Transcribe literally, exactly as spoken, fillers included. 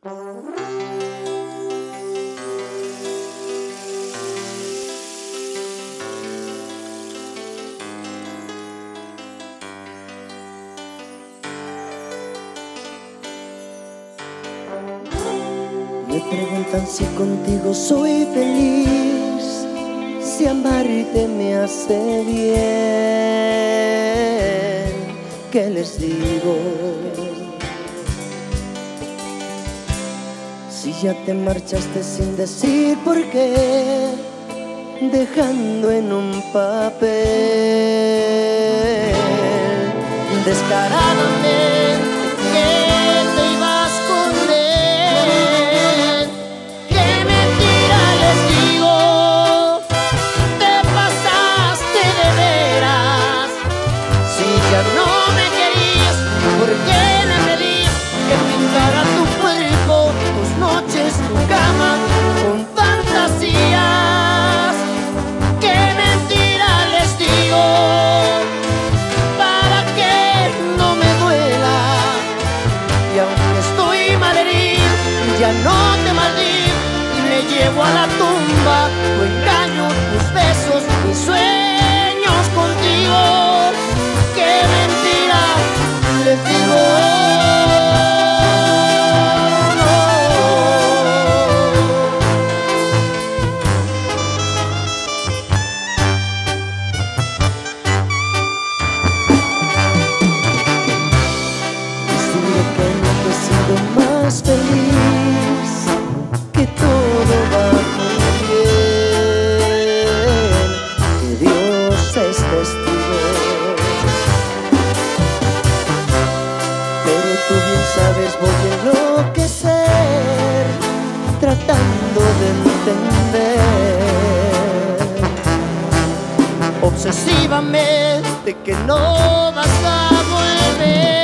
Me preguntan si contigo soy feliz, si amarte me hace bien. ¿Qué les digo? Si ya te marchaste sin decir por qué, dejando en un papel descaradamente que te ibas con él. Qué mentira les digo, te pasaste de veras. Si ya no me querías, ¿por qué me pedías que pintara tu cuerpo, tus noches, tu cama con fantasías? Qué mentira les digo, para que no me duela. Y aunque estoy malherido, ya no te maldigo y me llevo a la tumba tu engaño, tus besos, mis sueños contigo. Qué mentira les digo. Más feliz, que todo va muy bien, que Dios es testigo. Pero tú bien sabes, voy a enloquecer tratando de entender obsesivamente que no vas a volver.